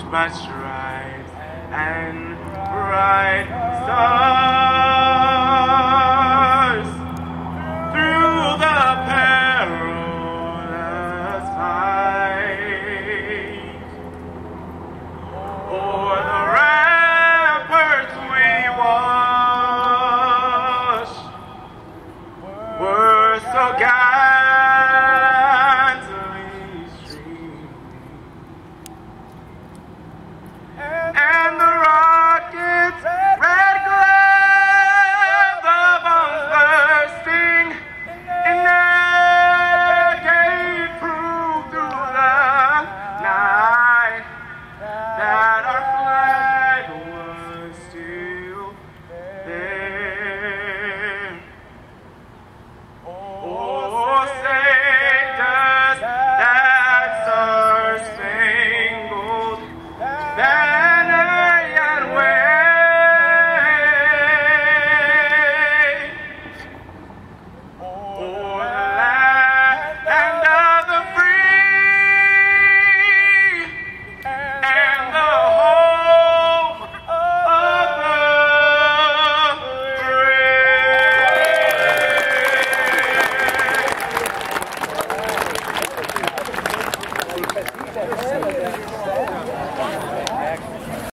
by stripes and bright stars through the perilous fight. O'er the ramparts we watched were so gallantly streaming, and the rockets' red glare, the bombs bursting in their gate proved through the night that our flag was still there. Oh, say does that star-spangled banner